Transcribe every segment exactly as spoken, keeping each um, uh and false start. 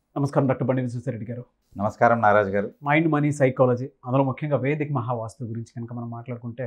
నమస్కారం డాక్టర్ బండి విశ్వేశ్వరరెడ్డి గారు. నమస్కారం నారాజ్ గారు. మైండ్ మనీ సైకాలజీ, అందులో ముఖ్యంగా వేదిక మహావాస్తు గురించి కనుక మనం మాట్లాడుకుంటే,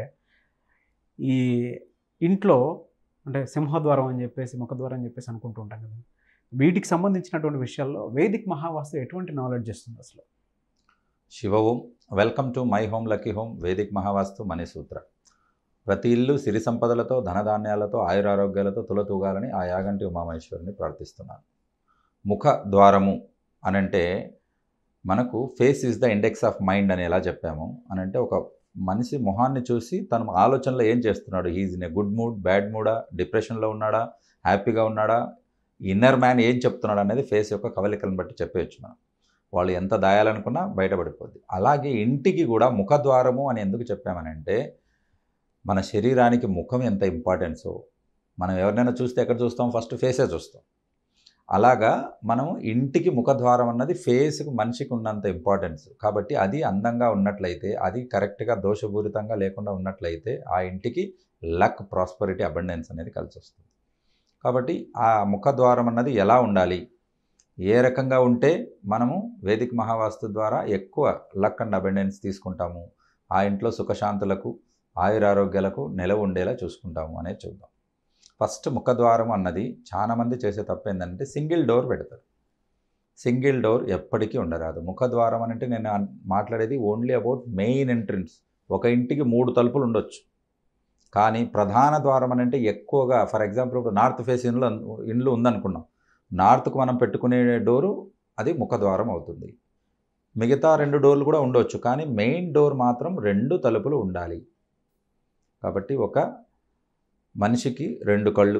ఈ ఇంట్లో అంటే సింహద్వారం అని చెప్పేసి ముఖద్వారం అని చెప్పేసి అనుకుంటూ ఉంటాం కదా, వీటికి సంబంధించినటువంటి విషయాల్లో వేదిక మహావాస్తు ఎటువంటి నాలెడ్జ్ ఇస్తుంది అసలు? Shiva Om. Welcome to my home lucky home Vedic Mahavastu money sutra. ప్రతి ఇల్లు సిరి సంపదలతో, ధనధాన్యాలతో, ఆయురారోగ్యాలతో తులతూగాలని ఆ యాగంటి ఉమామహేశ్వరుని ప్రార్థిస్తున్నాను. ముఖ ద్వారము అనంటే మనకు face is the index of mind అని ఎలా చెప్పాము అనంటే, ఒక మనిషి మొహాన్ని చూసి తన ఆలోచనలో ఏం చేస్తున్నాడు, he's in a good mood, bad మూడా, డిప్రెషన్లో ఉన్నాడా, హ్యాపీగా ఉన్నాడా, ఇన్నర్ మ్యాన్ ఏం చెప్తున్నాడు అనేది ఫేస్ యొక్క కవలికలను బట్టి చెప్పవచ్చు మనం. వాళ్ళు ఎంత దాయాలనుకున్నా బయటపడిపోద్ది. అలాగే ఇంటికి కూడా ముఖద్వారము అని ఎందుకు చెప్పామనంటే, మన శరీరానికి ముఖం ఎంత ఇంపార్టెన్సో, మనం ఎవరినైనా చూస్తే ఎక్కడ చూస్తాం, ఫస్ట్ ఫేసే చూస్తాం. అలాగా మనం ఇంటికి ముఖద్వారం అన్నది ఫేస్కు మనిషికి ఉన్నంత ఇంపార్టెన్స్. కాబట్టి అది అందంగా ఉన్నట్లయితే, అది కరెక్ట్గా దోషపూరితంగా లేకుండా ఉన్నట్లయితే ఆ ఇంటికి లక్, ప్రాస్పరిటీ, అబండెన్స్ అనేది కలిసి వస్తుంది. కాబట్టి ఆ ముఖద్వారం అన్నది ఎలా ఉండాలి, ఏ రకంగా ఉంటే మనము వేదిక మహావాస్తు ద్వారా ఎక్కువ లక్ అండ్ అబండెన్స్ తీసుకుంటాము, ఆ ఇంట్లో సుఖశాంతులకు, ఆయురారోగ్యాలకు నిలవ ఉండేలా చూసుకుంటాము అనేది చూద్దాం. ఫస్ట్ ముఖద్వారం అన్నది చాలామంది చేసే తప్పు ఏంటంటే సింగిల్ డోర్ పెడతారు. సింగిల్ డోర్ ఎప్పటికీ ఉండరాదు. ముఖద్వారం అంటే నేను మాట్లాడేది ఓన్లీ అబౌట్ మెయిన్ ఎంట్రన్స్. ఒక ఇంటికి మూడు తలుపులు ఉండొచ్చు, కానీ ప్రధాన ద్వారం అంటే ఎక్కువగా, ఫర్ ఎగ్జాంపుల్ ఇప్పుడు నార్త్ ఫేస్ ఇండ్లు ఇండ్లు ఉందనుకున్నాం, నార్త్కు మనం పెట్టుకునే డోరు అది ముఖద్వారం అవుతుంది. మిగతా రెండు డోర్లు కూడా ఉండొచ్చు, కానీ మెయిన్ డోర్ మాత్రం రెండు తలుపులు ఉండాలి. కాబట్టి ఒక మనిషికి రెండు కళ్ళు,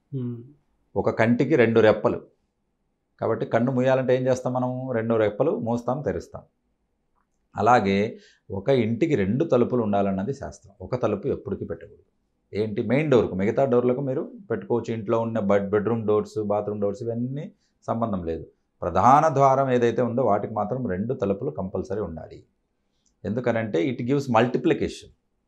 ఒక కంటికి రెండు రెప్పలు. కాబట్టి కన్ను మూయాలంటే ఏం చేస్తాం మనము, రెండు రెప్పలు మూస్తాం, తెరుస్తాం. అలాగే ఒక ఇంటికి రెండు తలుపులు ఉండాలన్నది శాస్త్రం. ఒక తలుపు ఎప్పటికీ పెట్టకూడదు. ఏంటి, మెయిన్ డోర్కు. మిగతా డోర్లకు మీరు పెట్టుకోవచ్చు, ఇంట్లో ఉన్న bed bedroom doors, bathroom doors ఇవన్నీ సంబంధం లేదు. ప్రధాన ద్వారం ఏదైతే ఉందో వాటికి మాత్రం రెండు తలుపులు కంపల్సరీ ఉండాలి. ఎందుకనంటే it gives multiplication,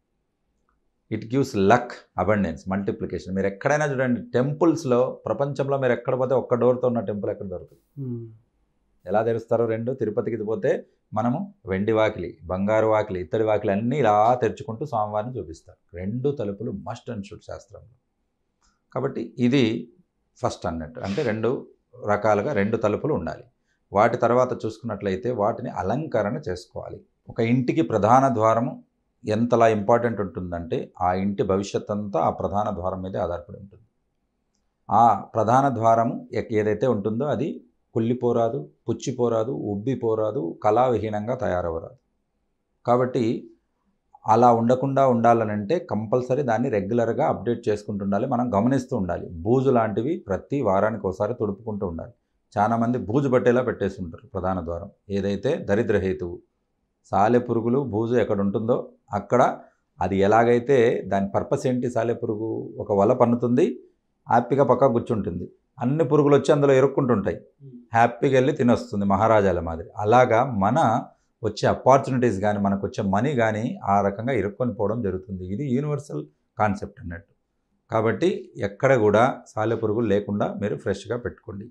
it gives luck, abundance, multiplication. మీరు ఎక్కడైనా చూడండి, టెంపుల్స్లో ప్రపంచంలో మీరు ఎక్కడ పోతే ఒక్క డోర్తో ఉన్న టెంపుల్ ఎక్కడ దొరకదు. ఎలా తెరుస్తారో రెండు, తిరుపతికి పోతే మనము వెండి వాకిలి, బంగారు వాకిలి, ఇత్తడి వాకిలి అన్నీ ఇలా తెరుచుకుంటూ స్వామివారిని చూపిస్తారు. రెండు తలుపులు మస్ట్ అండ్ షుడ్ శాస్త్రంలో. కాబట్టి ఇది ఫస్ట్ అన్నట్టు, అంటే రెండు రకాలుగా రెండు తలుపులు ఉండాలి. వాటి తర్వాత చూసుకున్నట్లయితే వాటిని అలంకరణ చేసుకోవాలి. ఒక ఇంటికి ప్రధాన ద్వారము ఎంతలా ఇంపార్టెంట్ ఉంటుందంటే, ఆ ఇంటి భవిష్యత్ అంతా ఆ ప్రధాన ద్వారం మీదే ఆధారపడి ఉంటుంది. ఆ ప్రధాన ద్వారము ఏదైతే ఉంటుందో అది కుళ్ళిపోరాదు, పుచ్చిపోరాదు, ఉబ్బిపోరాదు, కళావిహీనంగా తయారవరాదు. కాబట్టి అలా ఉండకుండా ఉండాలనంటే కంపల్సరీ దాన్ని రెగ్యులర్గా అప్డేట్ చేసుకుంటుండాలి, మనం గమనిస్తూ ఉండాలి. బూజు లాంటివి ప్రతి వారానికి ఒకసారి తుడుపుకుంటూ ఉండాలి. చాలామంది బూజు పట్టేలా పెట్టేసి ఉంటారు ప్రధాన ద్వారం. ఏదైతే దరిద్రహేతువు, సాలెపురుగులు, బూజు ఎక్కడ ఉంటుందో అక్కడ అది ఎలాగైతే దాని పర్పస్ ఏంటి, సాలెపురుగు ఒక వల పన్నుతుంది, హ్యాపీగా పక్క కూర్చుంటుంది, అన్ని పురుగులు వచ్చి అందులో ఇరుక్కుంటుంటాయి, హ్యాపీగా వెళ్ళి తినొస్తుంది మహారాజాల మాదిరి. అలాగా మన వచ్చే అపార్చునిటీస్ కానీ, మనకు వచ్చే మనీ కానీ ఆ రకంగా ఇరుక్కొని పోవడం జరుగుతుంది. ఇది యూనివర్సల్ కాన్సెప్ట్ అన్నట్టు. కాబట్టి ఎక్కడ కూడా సాలెపురుగులు లేకుండా మీరు ఫ్రెష్గా పెట్టుకోండి.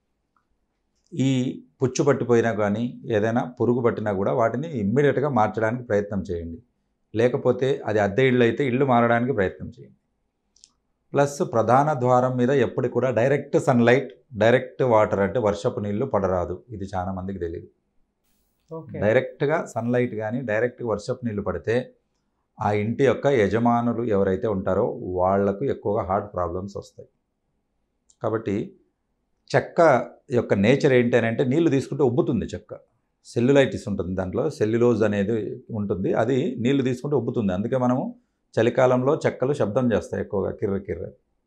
ఈ పుచ్చు పట్టిపోయినా కానీ, ఏదైనా పురుగు పట్టినా కూడా వాటిని ఇమ్మీడియట్గా మార్చడానికి ప్రయత్నం చేయండి. లేకపోతే అది అద్దె ఇళ్ళు అయితే ఇల్లు మారడానికి ప్రయత్నం చేయండి. ప్లస్ ప్రధాన ద్వారం మీద ఎప్పుడు కూడా డైరెక్ట్ సన్లైట్, డైరెక్ట్ వాటర్ అంటే వర్షపు నీళ్ళు పడరాదు. ఇది చాలా మందికి తెలియదు. డైరెక్ట్గా సన్లైట్ కానీ, డైరెక్ట్గా వర్షపు నీళ్ళు పడితే ఆ ఇంటి యొక్క యజమానులు ఎవరైతే ఉంటారో వాళ్లకు ఎక్కువగా హార్ట్ ప్రాబ్లమ్స్ వస్తాయి. కాబట్టి చెక్క యొక్క నేచర్ ఏంటి అని అంటే, నీళ్లు తీసుకుంటే ఉబ్బుతుంది చెక్క. సెల్యులైటిస్ ఉంటుంది దాంట్లో, సెల్యులోజ్ అనేది ఉంటుంది, అది నీళ్లు తీసుకుంటే ఉబ్బుతుంది. అందుకే మనము చలికాలంలో చెక్కలు శబ్దం చేస్తాయి ఎక్కువగా, కిర్ర కిర్ర.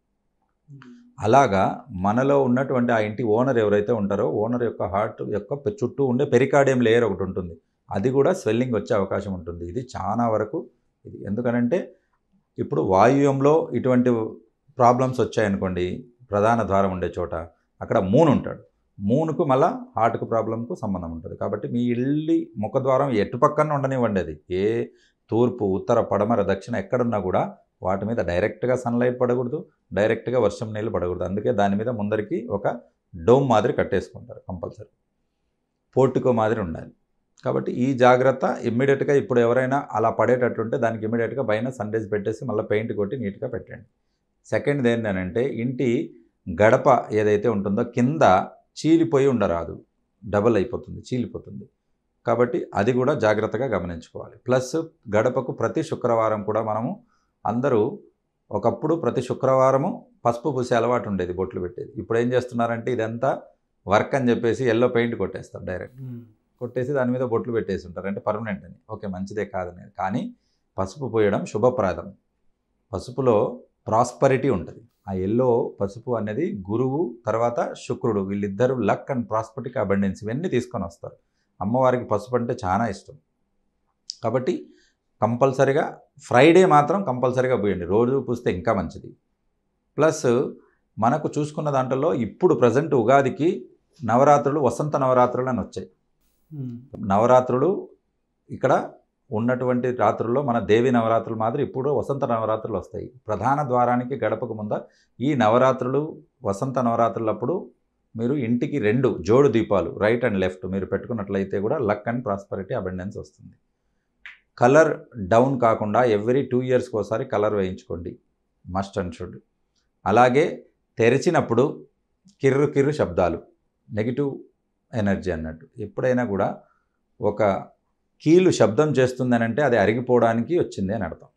అలాగా మనలో ఉన్నటువంటి ఆ ఇంటి ఓనర్ ఎవరైతే ఉంటారో, ఓనర్ యొక్క హార్ట్ యొక్క చుట్టూ ఉండే పెరికార్డియం లేయర్ ఒకటి ఉంటుంది, అది కూడా స్వెల్లింగ్ వచ్చే అవకాశం ఉంటుంది. ఇది చాలా వరకు ఇది ఎందుకనంటే, ఇప్పుడు వాయువ్యంలో ఇటువంటి ప్రాబ్లమ్స్ వచ్చాయనుకోండి, ప్రధాన ద్వారం ఉండే చోట అక్కడ మూన్ ఉంటాడు, మూన్కు మళ్ళీ హార్ట్కు ప్రాబ్లంకు సంబంధం ఉంటుంది. కాబట్టి మీ ఇల్లు ముఖద్వారం ఎటు పక్కన ఉండనివ్వండి, అది ఏ తూర్పు, ఉత్తర, పడమర, దక్షిణ ఎక్కడున్నా కూడా వాటి మీద డైరెక్ట్గా సన్లైట్ పడకూడదు, డైరెక్ట్గా వర్షం నీళ్ళు పడకూడదు. అందుకే దాని మీద ముందరికి ఒక డోమ్ మాదిరి కట్టేసుకుంటారు కంపల్సరీ. పోర్టికో మాదిరి ఉండాలి. కాబట్టి ఈ జాగ్రత్త ఇమ్మీడియట్గా ఇప్పుడు ఎవరైనా అలా పడేటట్టుంటే దానికి ఇమ్మీడియట్గా పైన సన్ రైజ్ పెట్టేసి మళ్ళీ పెయింట్ కొట్టి నీట్గా పెట్టండి. సెకండ్ది ఏంటంటే ఇంటి గడప ఏదైతే ఉంటుందో కింద చీలిపోయి ఉండరాదు, డబల్ అయిపోతుంది, చీలిపోతుంది. కాబట్టి అది కూడా జాగ్రత్తగా గమనించుకోవాలి. ప్లస్ గడపకు ప్రతి శుక్రవారం కూడా మనము అందరూ ఒకప్పుడు ప్రతి శుక్రవారము పసుపు పూసే అలవాటు ఉండేది, బొట్లు పెట్టేది. ఇప్పుడు ఏం చేస్తున్నారంటే ఇదంతా వర్క్ అని చెప్పేసి ఎల్లో పెయింట్ కొట్టేస్తారు, డైరెక్ట్ కొట్టేసి దాని మీద బొట్లు పెట్టేసి ఉంటారు. అంటే పర్మనెంట్ అని. ఓకే, మంచిదే కాదని. కానీ పసుపు పోయడం శుభప్రదం. పసుపులో ప్రాస్పరిటీ ఉంటుంది. ఆ ఎల్లో పసుపు అనేది గురువు తర్వాత శుక్రుడు వీళ్ళిద్దరూ లక్ అండ్ ప్రాస్పరిటీ అబండెన్స్ ఇవన్నీ తీసుకొని వస్తారు. అమ్మవారికి పసుపు అంటే చాలా ఇష్టం. కాబట్టి కంపల్సరిగా ఫ్రైడే మాత్రం కంపల్సరిగా పోయండి, రోజు పూస్తే ఇంకా మంచిది. ప్లస్ మనకు చూసుకున్న దాంట్లో ఇప్పుడు ప్రజెంట్ ఉగాదికి నవరాత్రులు, వసంత నవరాత్రులు అని వచ్చాయి. నవరాత్రులు ఇక్కడ ఉన్నటువంటి రాత్రుల్లో మన దేవి నవరాత్రులు మాత్రం ఇప్పుడు వసంత నవరాత్రులు వస్తాయి. ప్రధాన ద్వారానికి గడపకు ముంద ఈ నవరాత్రులు వసంత నవరాత్రులప్పుడు మీరు ఇంటికి రెండు జోడు దీపాలు రైట్ అండ్ లెఫ్ట్ మీరు పెట్టుకున్నట్లయితే కూడా లక్ అండ్ ప్రాస్పరిటీ అబండెన్స్ వస్తుంది. కలర్ డౌన్ కాకుండా ఎవ్రీ టూ ఇయర్స్కి ఒకసారి కలర్ వేయించుకోండి, మస్ట్ అండ్ షుడ్. అలాగే తెరిచినప్పుడు కిర్రు కిర్రు శబ్దాలు, నెగిటివ్ ఎనర్జీ అన్నట్టు. ఎప్పుడైనా కూడా ఒక కీలు శబ్దం చేస్తుందని అంటే అది అరిగిపోవడానికి వచ్చింది అని అర్థం.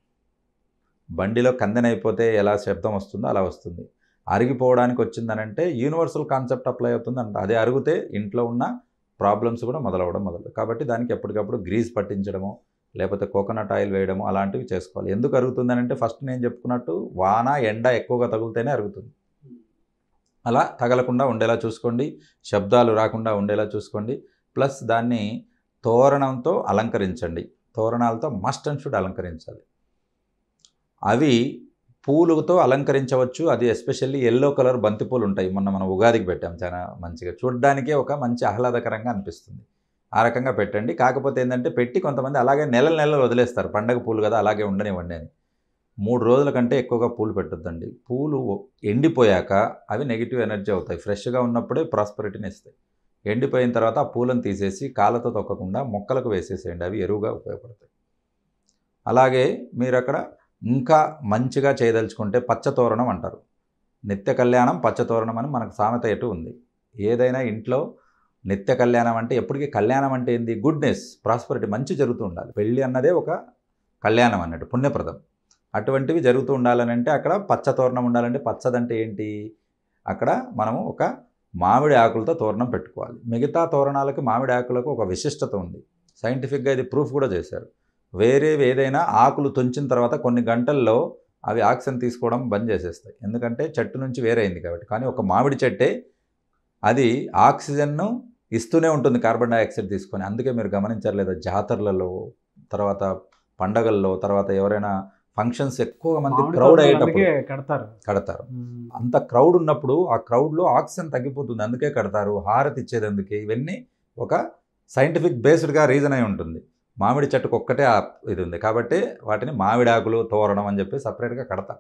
బండిలో కందెనైపోతే ఎలా శబ్దం వస్తుందో అలా వస్తుంది. అరిగిపోవడానికి వచ్చిందనంటే యూనివర్సల్ కాన్సెప్ట్ అప్లై అవుతుంది అంట. అదే అరిగితే ఇంట్లో ఉన్న ప్రాబ్లమ్స్ కూడా మొదలవడం మొదలు. కాబట్టి దానికి ఎప్పటికప్పుడు గ్రీజ్ పట్టించడము లేకపోతే కోకోనట్ ఆయిల్ వేయడము అలాంటివి చేసుకోవాలి. ఎందుకు అరుగుతుందని అంటే ఫస్ట్ నేను చెప్పుకున్నట్టు వాన ఎండ ఎక్కువగా తగిలితేనే అరుగుతుంది. అలా తగలకుండా ఉండేలా చూసుకోండి, శబ్దాలు రాకుండా ఉండేలా చూసుకోండి. ప్లస్ దాన్ని తోరణంతో అలంకరించండి. తోరణాలతో మస్ట్ అండ్ షుడ్ అలంకరించాలి. అవి పూలుతో అలంకరించవచ్చు. అది ఎస్పెషల్లీ ఎల్లో కలర్ బంతిపూలు ఉంటాయి, మొన్న మనం ఉగాదికి పెట్టాం, చాలా మంచిగా చూడడానికే ఒక మంచి ఆహ్లాదకరంగా అనిపిస్తుంది. ఆ రకంగా పెట్టండి. కాకపోతే ఏంటంటే పెట్టి కొంతమంది అలాగే నెలల నెలలు వదిలేస్తారు, పండగ పూలు కదా అలాగే ఉండనివ్వండి అని. మూడు రోజుల కంటే ఎక్కువగా పూలు పెట్టొద్దండి. పూలు ఎండిపోయాక అవి నెగిటివ్ ఎనర్జీ అవుతాయి. ఫ్రెష్గా ఉన్నప్పుడే ప్రాస్పరిటీని ఇస్తాయి. ఎండిపోయిన తర్వాత ఆ పూలను తీసేసి కాళ్ళతో తొక్కకుండా మొక్కలకు వేసేసేయండి, అవి ఎరువుగా ఉపయోగపడతాయి. అలాగే మీరు అక్కడ ఇంకా మంచిగా చేయదలుచుకుంటే పచ్చతోరణం అంటారు. నిత్య కళ్యాణం పచ్చతోరణం అని మనకు సామెత ఎటు ఉంది. ఏదైనా ఇంట్లో నిత్య కళ్యాణం అంటే ఎప్పటికీ కళ్యాణం అంటే ఏంది? గుడ్నెస్, ప్రాస్పరిటీ, మంచి జరుగుతూ ఉండాలి. పెళ్ళి అన్నదే ఒక కళ్యాణం అన్నట్టు, పుణ్యప్రదం. అటువంటివి జరుగుతూ ఉండాలని అంటే అక్కడ పచ్చతోరణం ఉండాలంటే పచ్చదంటే ఏంటి? అక్కడ మనము ఒక మామిడి ఆకులతో తోరణం పెట్టుకోవాలి. మిగతా తోరణాలకు మామిడి ఆకులకు ఒక విశిష్టత ఉంది. సైంటిఫిక్గా ఇది ప్రూఫ్ కూడా చేశారు. వేరే ఏదైనా ఆకులు తుంచిన తర్వాత కొన్ని గంటల్లో అవి ఆక్సిజన్ తీసుకోవడం బంద్ చేసేస్తాయి, ఎందుకంటే చెట్టు నుంచి వేరైంది కాబట్టి. కానీ ఒక మామిడి చెట్టే అది ఆక్సిజన్ను ఇస్తూనే ఉంటుంది, కార్బన్ డైఆక్సైడ్ తీసుకొని. అందుకే మీరు గమనించారు లేదా, జాతరలలో తర్వాత పండగల్లో తర్వాత ఎవరైనా ఫంక్షన్స్ ఎక్కువ మంది క్రౌడ్ అయ్యేటప్పుడు కడతారు కడతారు అంత క్రౌడ్ ఉన్నప్పుడు ఆ క్రౌడ్లో ఆక్సిజన్ తగ్గిపోతుంది, అందుకే కడతారు. హారతి ఇచ్చేది అందుకే. ఇవన్నీ ఒక సైంటిఫిక్ బేస్డ్గా రీజన్ అయి ఉంటుంది. మామిడి చెట్టుకు ఒక్కటే ఇది ఉంది కాబట్టి వాటిని మామిడాకులు తోరణం అని చెప్పి సపరేట్గా కడతారు.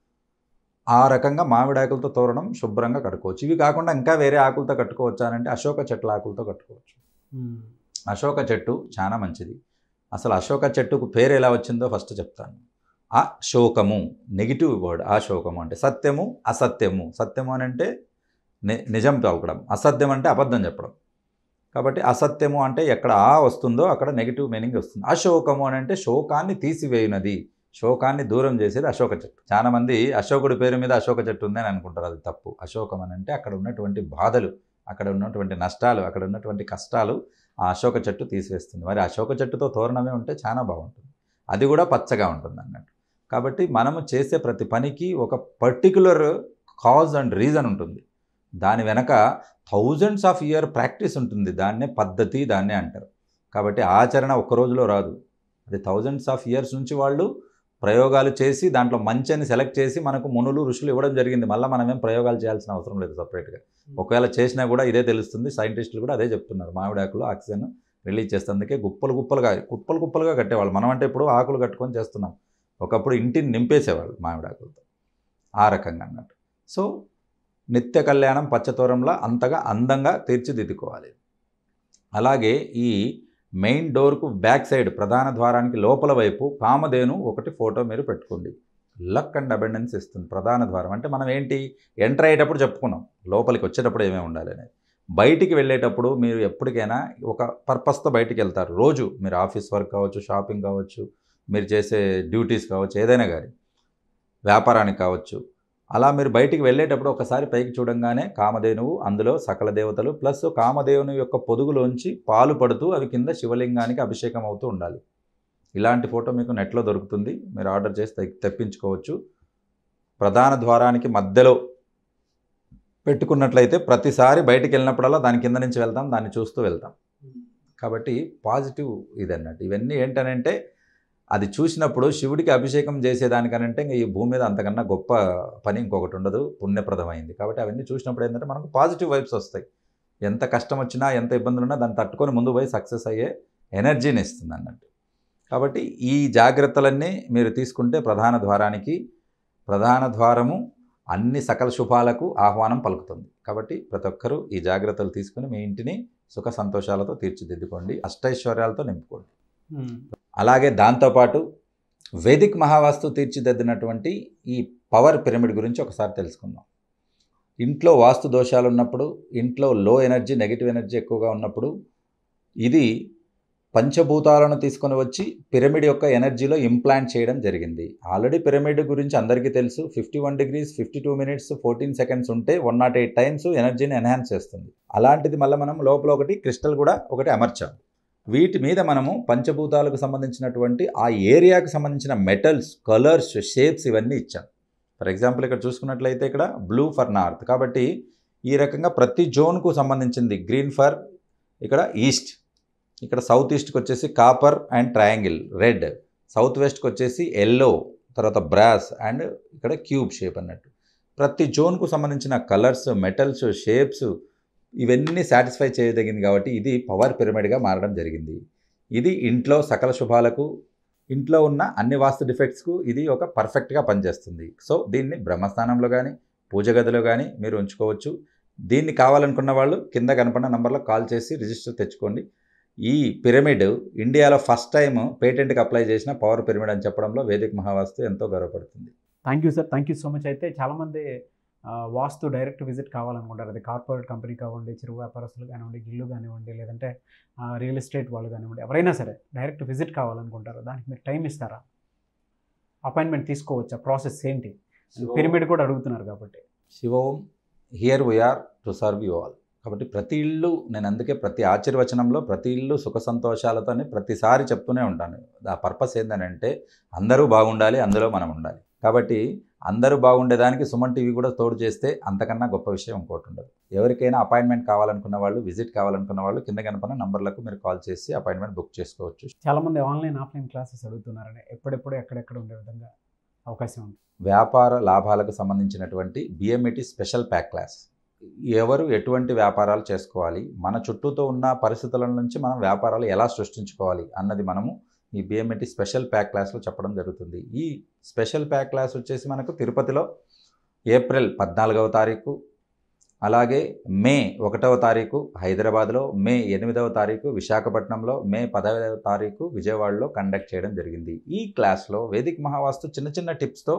ఆ రకంగా మామిడాకులతో తోరణం శుభ్రంగా కట్టుకోవచ్చు. ఇవి కాకుండా ఇంకా వేరే ఆకులతో కట్టుకోవచ్చా అని అంటే అశోక చెట్ల ఆకులతో కట్టుకోవచ్చు. అశోక చెట్టు చాలా మంచిది. అసలు అశోక చెట్టుకు పేరు ఎలా వచ్చిందో ఫస్ట్ చెప్తాను. అశోకము నెగిటివ్ వర్డ్. అశోకము అంటే సత్యము అసత్యము. సత్యము అని అంటే ని నిజం పలకడం, అసత్యం అంటే అబద్ధం చెప్పడం. కాబట్టి అసత్యము అంటే ఎక్కడ ఆ వస్తుందో అక్కడ నెగిటివ్ మీనింగ్ వస్తుంది. అశోకము అని అంటే శోకాన్ని తీసివేయునది, శోకాన్ని దూరం చేసేది అశోక చెట్టు. చాలామంది అశోకుడి పేరు మీద అశోక చెట్టు ఉందని అనుకుంటారు, అది తప్పు. అశోకం అని అంటే అక్కడ ఉన్నటువంటి బాధలు, అక్కడ ఉన్నటువంటి నష్టాలు, అక్కడ ఉన్నటువంటి కష్టాలు ఆ అశోక చెట్టు తీసివేస్తుంది. మరి అశోక చెట్టుతో తోరణమే ఉంటే చాలా బాగుంటుంది, అది కూడా పచ్చగా ఉంటుంది అన్నట్టు. కాబట్టి మనము చేసే ప్రతి పనికి ఒక పర్టికులర్ కాజ్ అండ్ రీజన్ ఉంటుంది. దాని వెనక థౌజండ్స్ ఆఫ్ ఇయర్ ప్రాక్టీస్ ఉంటుంది. దాన్నే పద్ధతి, దాన్నే అంటారు. కాబట్టి ఆచరణ ఒక్క రోజులో రాదు, అది థౌజండ్స్ ఆఫ్ ఇయర్స్ నుంచి వాళ్ళు ప్రయోగాలు చేసి దాంట్లో మంచిని సెలెక్ట్ చేసి మనకు మునులు ఋషులు ఇవ్వడం జరిగింది. మళ్ళీ మనమేం ప్రయోగాలు చేయాల్సిన అవసరం లేదు సపరేట్గా. ఒకవేళ చేసినా కూడా ఇదే తెలుస్తుంది. సైంటిస్టులు కూడా అదే చెప్తున్నారు, మామిడాకులు ఆక్సిజన్ రిలీజ్ చేస్తేందుకే గుప్పలు గుప్పలుగా కుప్పలు కుప్పలుగా కట్టేవాళ్ళు. మనం అంటే ఇప్పుడు ఆకులు కట్టుకొని చేస్తున్నాం, ఒకప్పుడు ఇంటిని నింపేసేవాళ్ళు మామిడాకులతో. ఆ రకంగా అన్నట్టు. సో నిత్య కళ్యాణం పచ్చతోరంలో అంతగా అందంగా తీర్చిదిద్దుకోవాలి. అలాగే ఈ మెయిన్ డోర్కు బ్యాక్ సైడ్ ప్రధాన ద్వారానికి లోపల వైపు కామధేను ఒకటి ఫోటో మీరు పెట్టుకోండి. లక్ అండ్ అబెండెన్స్ ఇస్తుంది. ప్రధాన ద్వారం అంటే మనం ఏంటి ఎంటర్ అయ్యేటప్పుడు చెప్పుకున్నాం, లోపలికి వచ్చేటప్పుడు ఏమేమి ఉండాలి అనేది. బయటికి వెళ్ళేటప్పుడు మీరు ఎప్పటికైనా ఒక పర్పస్తో బయటికి వెళ్తారు. రోజు మీరు ఆఫీస్ వర్క్ కావచ్చు, షాపింగ్ కావచ్చు, మీరు చేసే డ్యూటీస్ కావచ్చు, ఏదైనా కానీ వ్యాపారానికి కావచ్చు, అలా మీరు బయటికి వెళ్ళేటప్పుడు ఒకసారి పైకి చూడంగానే కామధేనువు, అందులో సకల దేవతలు ప్లస్ కామధేవుని యొక్క పొదుగులోంచి పాలు పడుతూ అవి కింద శివలింగానికి అభిషేకం అవుతూ ఉండాలి. ఇలాంటి ఫోటో మీకు నెట్లో దొరుకుతుంది, మీరు ఆర్డర్ చేసి తెప్పించుకోవచ్చు. ప్రధాన ద్వారానికి మధ్యలో పెట్టుకున్నట్లయితే ప్రతిసారి బయటికి వెళ్ళినప్పుడల్లా దాని కింద నుంచి వెళ్తాం, దాన్ని చూస్తూ వెళ్తాం. కాబట్టి పాజిటివ్ ఇది అన్నట్టు. ఇవన్నీ ఏంటనంటే అది చూసినప్పుడు శివుడికి అభిషేకం చేసేదానికనంటే ఇంకా ఈ భూమి మీద అంతకన్నా గొప్ప పని ఇంకొకటి ఉండదు, పుణ్యప్రదమైంది. కాబట్టి అవన్నీ చూసినప్పుడు ఏంటంటే మనకు పాజిటివ్ వైబ్స్ వస్తాయి. ఎంత కష్టం వచ్చినా, ఎంత ఇబ్బందులు ఉన్నా దాన్ని తట్టుకొని ముందు పోయి సక్సెస్ అయ్యే ఎనర్జీని ఇస్తుంది అన్నట్టు. కాబట్టి ఈ జాగ్రత్తలన్నీ మీరు తీసుకుంటే ప్రధాన ద్వారానికి, ప్రధాన ద్వారము అన్ని సకల శుభాలకు ఆహ్వానం పలుకుతుంది. కాబట్టి ప్రతి ఒక్కరూ ఈ జాగ్రత్తలు తీసుకుని మీ ఇంటిని సుఖ సంతోషాలతో తీర్చిదిద్దుకోండి, అష్టైశ్వర్యాలతో నింపుకోండి. అలాగే దాంతోపాటు వేదిక్ మహావాస్తు తీర్చిదిద్దినటువంటి ఈ పవర్ పిరమిడ్ గురించి ఒకసారి తెలుసుకుందాం. ఇంట్లో వాస్తు దోషాలు ఉన్నప్పుడు, ఇంట్లో లో ఎనర్జీ, నెగిటివ్ ఎనర్జీ ఎక్కువగా ఉన్నప్పుడు ఇది పంచభూతాలను తీసుకొని వచ్చి పిరమిడ్ యొక్క ఎనర్జీలో ఇంప్లాంట్ చేయడం జరిగింది. ఆల్రెడీ పిరమిడ్ గురించి అందరికీ తెలుసు. Fifty one degrees fifty two minutes fourteen seconds ఉంటే వన్ నాట్ ఎయిట్ టైమ్స్ ఎనర్జీని ఎన్హాన్స్ చేస్తుంది. అలాంటిది మళ్ళీ మనం లోపల ఒకటి క్రిస్టల్ కూడా ఒకటి అమర్చాం. వీటి మీద మనము పంచభూతాలకు సంబంధించినటువంటి ఆ ఏరియాకు సంబంధించిన మెటల్స్, కలర్స్, షేప్స్ ఇవన్నీ ఇచ్చాం. ఫర్ ఎగ్జాంపుల్ ఇక్కడ చూసుకున్నట్లయితే ఇక్కడ బ్లూ ఫర్ నార్త్, కాబట్టి ఈ రకంగా ప్రతి జోన్కు సంబంధించింది. గ్రీన్ ఫర్ ఇక్కడ ఈస్ట్, ఇక్కడ సౌత్ ఈస్ట్కి వచ్చేసి copper and triangle red, south వెస్ట్కి వచ్చేసి ఎల్లో, తర్వాత బ్రాస్ అండ్ ఇక్కడ క్యూబ్ షేప్ అన్నట్టు. ప్రతి జోన్కు సంబంధించిన కలర్స్, మెటల్స్, షేప్స్ ఇవన్నీ సాటిస్ఫై చేయదగింది. కాబట్టి ఇది పవర్ పిరమిడ్గా మారడం జరిగింది. ఇది ఇంట్లో సకల శుభాలకు, ఇంట్లో ఉన్న అన్ని వాస్తు డిఫెక్ట్స్కు ఇది ఒక పర్ఫెక్ట్గా పనిచేస్తుంది. సో దీన్ని బ్రహ్మస్థానంలో కానీ, పూజ గదిలో కానీ మీరు ఉంచుకోవచ్చు. దీన్ని కావాలనుకున్న వాళ్ళు కింద కనపడిన నంబర్లో కాల్ చేసి రిజిస్టర్ తెచ్చుకోండి. ఈ పిరమిడ్ ఇండియాలో ఫస్ట్ టైం పేటెంట్కి అప్లై చేసిన పవర్ పిరమిడ్ అని చెప్పడంలో వేదిక్ మహావాస్తు ఎంతో గర్వపడుతుంది. Thank you sir, thank you so much. అయితే చాలామంది వాస్తు డైరెక్ట్ విజిట్ కావాలనుకుంటారు. అది కార్పొరేట్ కంపెనీ కానివ్వండి, చిరు వ్యాపారస్తులు కానివ్వండి, ఇల్లు కానివ్వండి, లేదంటే రియల్ ఎస్టేట్ వాళ్ళు కానివ్వండి, ఎవరైనా సరే డైరెక్ట్ విజిట్ కావాలనుకుంటారు. దానికి మీరు టైం ఇస్తారా? అపాయింట్మెంట్ తీసుకోవచ్చా? ప్రాసెస్ ఏంటి? పిరమిడ్ కూడా అడుగుతున్నారు కాబట్టి. Shivom here we are to serve you all. కాబట్టి ప్రతి ఇల్లు, నేను అందుకే ప్రతి ఆశీర్వచనంలో ప్రతి ఇల్లు సుఖ సంతోషాలతోనే ప్రతిసారి చెప్తూనే ఉంటాను. ఆ పర్పస్ ఏంటంటే అందరూ బాగుండాలి, అందులో మనం ఉండాలి. కాబట్టి అందరూ బాగుండేదానికి సుమన్ టీవీ కూడా తోడు చేస్తే అంతకన్నా గొప్ప విషయం ఇంకోటి ఉండదు. ఎవరికైనా అపాయింట్మెంట్ కావాలనుకున్న వాళ్ళు, విజిట్ కావాలనుకున్న వాళ్ళు కింద కనపడిన నంబర్లకు మీరు కాల్ చేసి అపాయింట్మెంట్ బుక్ చేసుకోవచ్చు. చాలామంది ఆన్లైన్, ఆఫ్లైన్ క్లాసెస్ అడుగుతున్నారని, ఎప్పుడెప్పుడు ఎక్కడెక్కడ ఉండే విధంగా అవకాశం ఉంది? వ్యాపార లాభాలకు సంబంధించినటువంటి బిఎంఈటీ స్పెషల్ ప్యాక్ క్లాస్. ఎవరు ఎటువంటి వ్యాపారాలు చేసుకోవాలి, మన చుట్టూతో ఉన్న పరిస్థితుల నుంచి మనం వ్యాపారాలు ఎలా సృష్టించుకోవాలి అన్నది మనము ఈ బిఎంఈటీ స్పెషల్ ప్యాక్ క్లాస్లో చెప్పడం జరుగుతుంది. ఈ స్పెషల్ ప్యాక్ క్లాస్ వచ్చేసి మనకు తిరుపతిలో ఏప్రిల్ పద్నాలుగవ తారీఖు, అలాగే మే ఒకటవ తారీఖు హైదరాబాద్లో, మే ఎనిమిదవ తారీఖు విశాఖపట్నంలో, మే పదవ తారీఖు విజయవాడలో కండక్ట్ చేయడం జరిగింది. ఈ క్లాస్లో వేదిక్ మహావాస్తు చిన్న చిన్న టిప్స్తో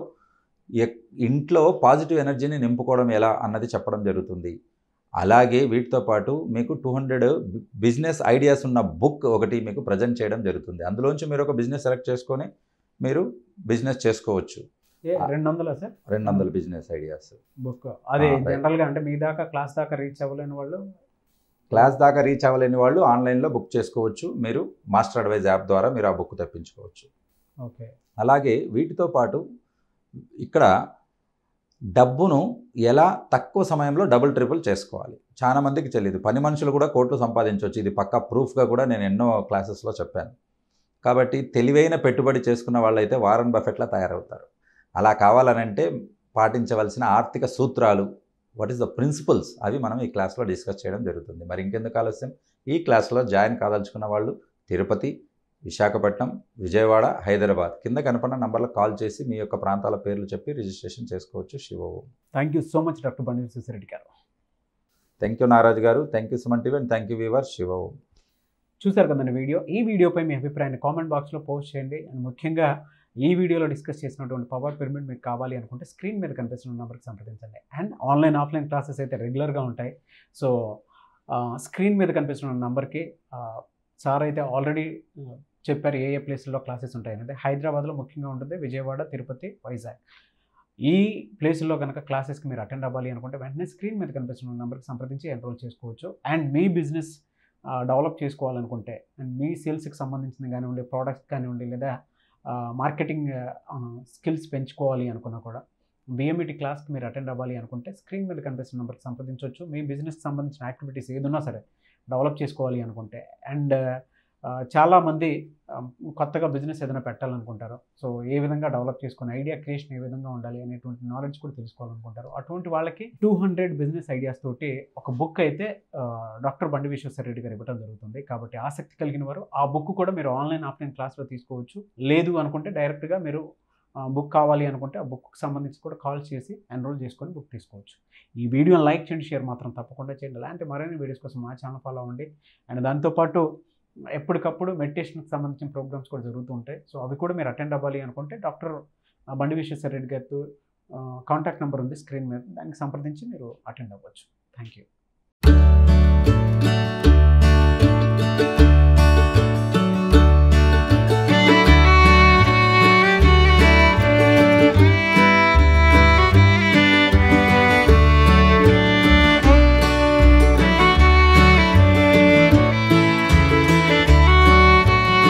ఇంట్లో పాజిటివ్ ఎనర్జీని నింపుకోవడం ఎలా అన్నది చెప్పడం జరుగుతుంది. అలాగే వీటితో పాటు మీకు టూ హండ్రెడ్ బిజినెస్ ఐడియాస్ ఉన్న బుక్ ఒకటి మీకు ప్రజెంట్ చేయడం జరుగుతుంది. అందులోంచి మీరు ఒక బిజినెస్ సెలెక్ట్ చేసుకొని మీరు బిజినెస్ చేసుకోవచ్చు. రెండు వందల సార్ రెండు వందల బిజినెస్ ఐడియాస్ బుక్. అదే జనరల్గా అంటే మీ దాకా క్లాస్ దాకా రీచ్ అవ్వలేని వాళ్ళు, క్లాస్ దాకా రీచ్ అవ్వలేని వాళ్ళు ఆన్లైన్లో బుక్ చేసుకోవచ్చు. మీరు మాస్టర్ అడ్వైజ్ యాప్ ద్వారా మీరు ఆ బుక్ తెప్పించుకోవచ్చు. ఓకే. అలాగే వీటితో పాటు ఇక్కడ డబ్బును ఎలా తక్కువ సమయంలో డబుల్ ట్రిపుల్ చేసుకోవాలి చాలా మందికి తెలియదు. పని మనుషులు కూడా కోట్లు సంపాదించవచ్చు. ఇది పక్కా ప్రూఫ్గా కూడా నేను ఎన్నో క్లాసెస్లో చెప్పాను. కాబట్టి తెలివైన పెట్టుబడి చేసుకున్న వాళ్ళైతే వారన్ బఫెట్లా తయారవుతారు. అలా కావాలనంటే పాటించవలసిన ఆర్థిక సూత్రాలు, వాట్ ఈస్ ద ప్రిన్సిపల్స్, అవి మనం ఈ క్లాస్లో డిస్కస్ చేయడం జరుగుతుంది. మరి ఇంకెందుకు ఆలస్యం, ఈ క్లాస్లో జాయిన్ కాదలుచుకున్న వాళ్ళు తిరుపతి, విశాఖపట్నం, విజయవాడ, హైదరాబాద్ కింద కనపడిన నంబర్లకు కాల్ చేసి మీ యొక్క ప్రాంతాల పేర్లు చెప్పి రిజిస్ట్రేషన్ చేసుకోవచ్చు. Shivom. Thank you so much doctor Bandi Vishweshwar Reddy గారు. థ్యాంక్ యూ నారాజ్ గారు. Thank you Suman TV and thank you viewer. శివోం. చూసారు కదండి వీడియో. ఈ వీడియోపై మీ అభిప్రాయాన్ని కామెంట్ బాక్స్లో పోస్ట్ చేయండి. అండ్ ముఖ్యంగా ఈ వీడియోలో డిస్కస్ చేసినటువంటి పవర్ పిరమిడ్ మీకు కావాలి అనుకుంటే స్క్రీన్ మీద కనిపిస్తున్న నెంబర్కి సంప్రదించండి. అండ్ ఆన్లైన్ ఆఫ్లైన్ క్లాసెస్ అయితే రెగ్యులర్గా ఉంటాయి. సో స్క్రీన్ మీద కనిపిస్తున్న నెంబర్కి సార్ అయితే ఆల్రెడీ చెప్పారు ఏ ఏ ప్లేస్లో క్లాసెస్ ఉంటాయనేది. హైదరాబాద్లో ముఖ్యంగా ఉంటుంది, విజయవాడ, తిరుపతి, వైజాగ్. ఈ ప్లేస్లో కనుక క్లాసెస్కి మీరు అటెండ్ అవ్వాలి అనుకుంటే వెంటనే స్క్రీన్ మీద కనిపిస్తున్న నెంబర్కి సంప్రదించి ఎన్రోల్ చేసుకోవచ్చు. అండ్ మీ బిజినెస్ డెవలప్ చేసుకోవాలనుకుంటే అండ్ మీ సేల్స్కి సంబంధించిన కానివ్వండి, ప్రోడక్ట్స్ కానివ్వండి, లేదా మార్కెటింగ్ స్కిల్స్ పెంచుకోవాలి అనుకున్నా కూడా బిఎంఈటీ క్లాస్కి మీరు అటెండ్ అవ్వాలి అనుకుంటే స్క్రీన్ మీద కనిపిస్తున్న నెంబర్కి సంప్రదించవచ్చు. మీ బిజినెస్కి సంబంధించిన యాక్టివిటీస్ ఏదున్నా సరే డెవలప్ చేసుకోవాలి అనుకుంటే అండ్ చాలామంది కొత్తగా బిజినెస్ ఏదైనా పెట్టాలనుకుంటారు. సో ఏ విధంగా డెవలప్ చేసుకుని ఐడియా క్రియేషన్ ఏ విధంగా ఉండాలి అనేటువంటి నాలెడ్జ్ కూడా తెలుసుకోవాలనుకుంటారు. అటువంటి వాళ్ళకి టూ హండ్రెడ్ బిజినెస్ ఐడియాస్ తోటి ఒక బుక్ అయితే డాక్టర్ బండి విశ్వేశ్వరరెడ్డి గారు ఇవ్వడం జరుగుతుంది. కాబట్టి ఆసక్తి కలిగిన వారు ఆ బుక్ కూడా మీరు ఆన్లైన్ ఆఫ్లైన్ క్లాస్లో తీసుకోవచ్చు. లేదు అనుకుంటే డైరెక్ట్గా మీరు బుక్ కావాలి అనుకుంటే ఆ బుక్కి సంబంధించి కూడా కాల్ చేసి ఎన్రోల్ చేసుకొని బుక్ తీసుకోవచ్చు. ఈ వీడియోని లైక్ చేయండి, షేర్ మాత్రం తప్పకుండా చేయండి. అలాంటి మరిన్ని వీడియోస్ కోసం మా ఛానల్ ఫాలో అవ్వండి. అండ్ దాంతోపాటు ఎప్పటికప్పుడు మెడిటేషన్కి సంబంధించిన ప్రోగ్రామ్స్ కూడా జరుగుతూ ఉంటాయి. సో అవి కూడా మీరు అటెండ్ అవ్వాలి అనుకుంటే డాక్టర్ బండి విశ్వేశ్వరరెడ్డి గారితో కాంటాక్ట్ నెంబర్ ఉంది స్క్రీన్ మీద, దానికి సంప్రదించి మీరు అటెండ్ అవ్వచ్చు. Thank you.